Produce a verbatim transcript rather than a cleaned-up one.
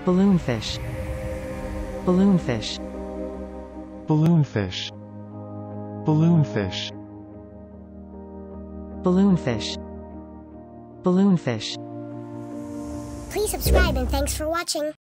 balloonfish, balloonfish, balloonfish, balloonfish, balloonfish, balloonfish. Please subscribe and thanks for watching.